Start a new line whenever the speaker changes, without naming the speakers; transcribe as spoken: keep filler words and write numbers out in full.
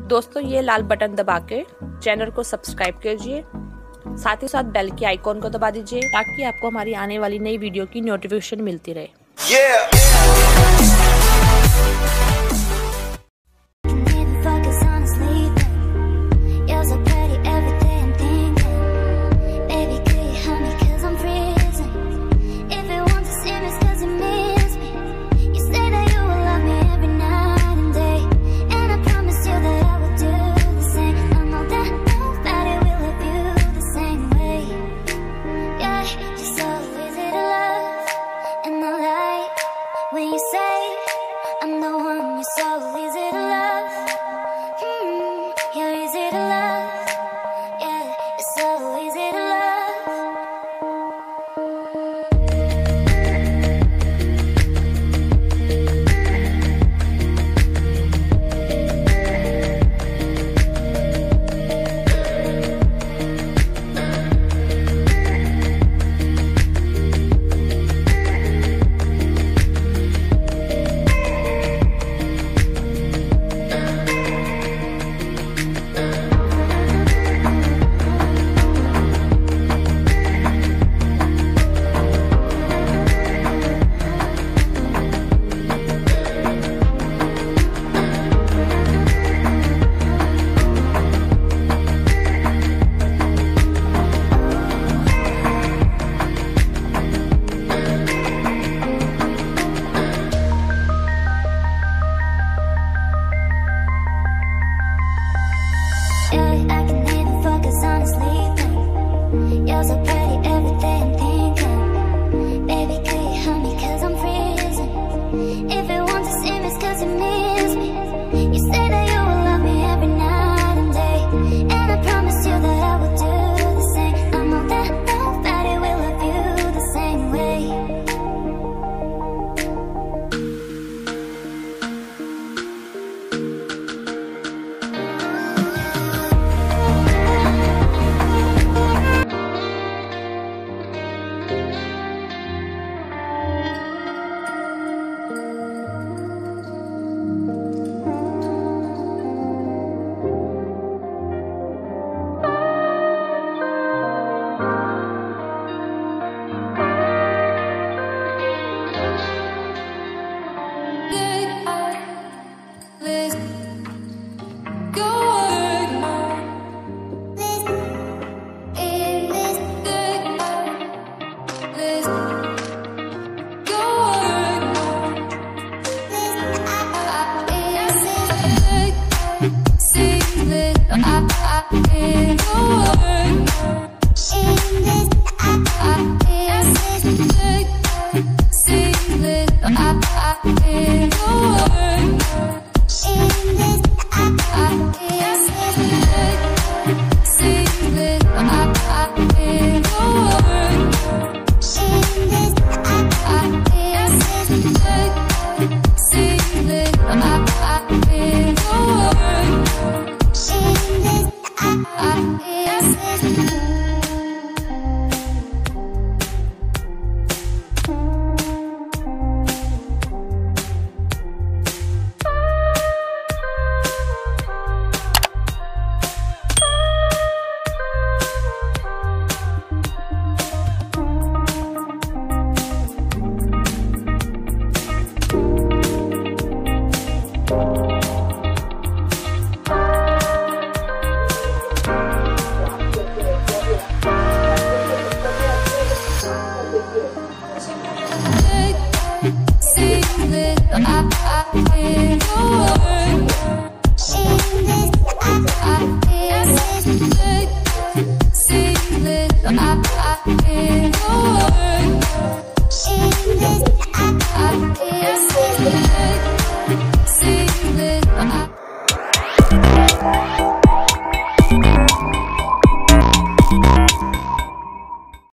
दोस्तों ये लाल बटन दबा के चैनल को सब्सक्राइब कीजिए, साथ ही साथ बेल के आइकॉन को दबा दीजिए ताकि आपको हमारी आने वाली नई वीडियो की नोटिफिकेशन मिलती रहे। yeah!
When you say I'm the one, you're so easy to love. Mm, you're easy to love. Yeah, you're so easy to love. You're so pretty, everything I'm thinking. Baby, could you help me, cause I'm freezing. If you want to see me, it's cause you miss me. You say that you will love me every night and day, and I promise you that I will do the same. I know that nobody will love you the same way. I, I, I, I,